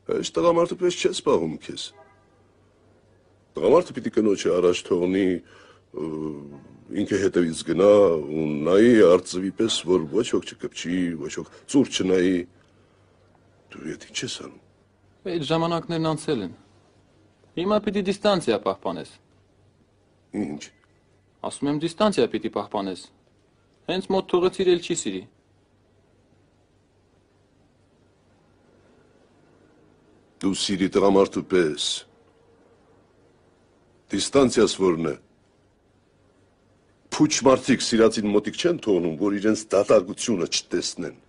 Այս տղամարդը պես չես պահում քեզ։ Տղամարդը պիտի կնոջը առաջ թողնի, ինքը հետևից գնա ու նայի արծվի պես, որ ոչ ոք չկպչի, ոչ ոք ծուր չնայի։ Դու ետ ինչ ես անում։ Այդ ժամանակներն անցել են։ Հիմա պիտի դիստանցիա պահպանես։ Ինչ։ Ասում եմ դիստանցիա պիտի պահպանես։ Հենց մոտ թողը սիրել չի սիրի։ Դու սիրի տղամարդու պես։ Դիստանցիաս որն է։ Փուչ մարդիկ սիրածին մոտիկ չեն թողնում, որ իրենց դատարկությունը չտեսնեն։